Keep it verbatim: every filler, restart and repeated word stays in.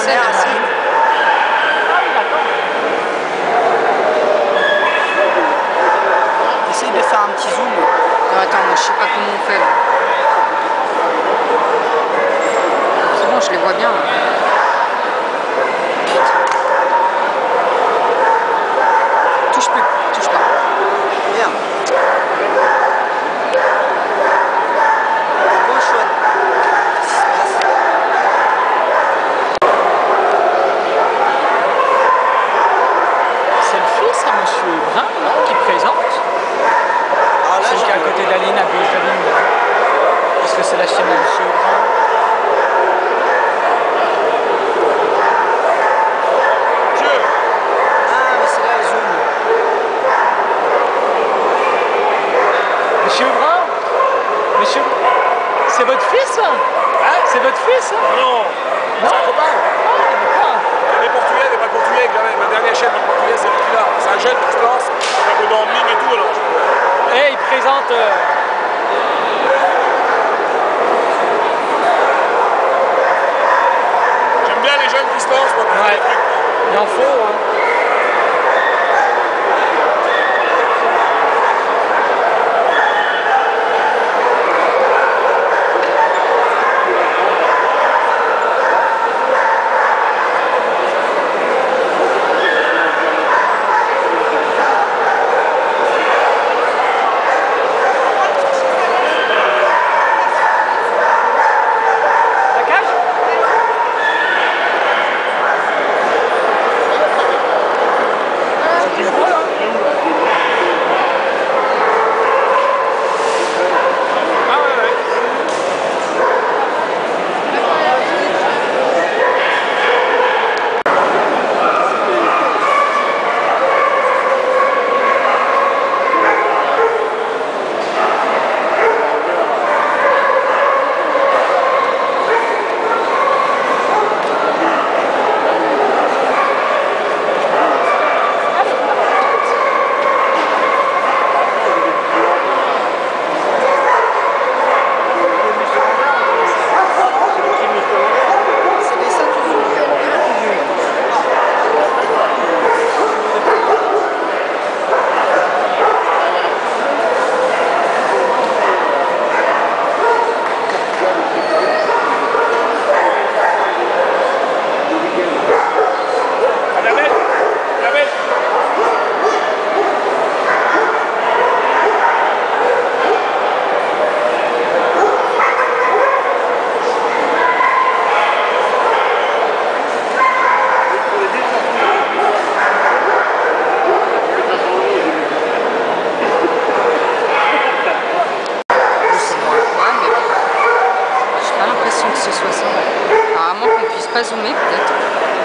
sais, merci. Essaye de faire un petit zoom. Non, attends, moi je sais pas comment on fait là. C'est bon, je les vois bien là. Touche plus, touche pas. Merde. Gauche, ouais. C'est le fils à Monsieur Brun, non, qui présente. Ah, là, Celui qui est à côté d'Aline, à gauche d'Aline. Est-ce que c'est la chaîne à Monsieur Brun? Ah, mais c'est là le zoom. Monsieur Brun? Monsieur... C'est votre fils? Hein? C'est votre fils? Non, Non? c'est un copain. Ah, d'accord. Il est portugais, mais pas portugais, quand même. Ma dernière chaîne de portugais, c'est celui-là. C'est un jeune qui se lance, un peu dans le ligne et tout, alors. Et il présente... euh, J'aime bien les jeunes qui se lancent, moi, pour faire Ouais. des trucs. Il en faut, hein. La cage? C'est beau, là. Ah ouais, ouais. C'est des seins du zoom. Annabelle, Annabelle. Ouais, mais j'ai pas l'impression que ce soit ça. Alors, à moins qu'on puisse pas zoomer peut-être.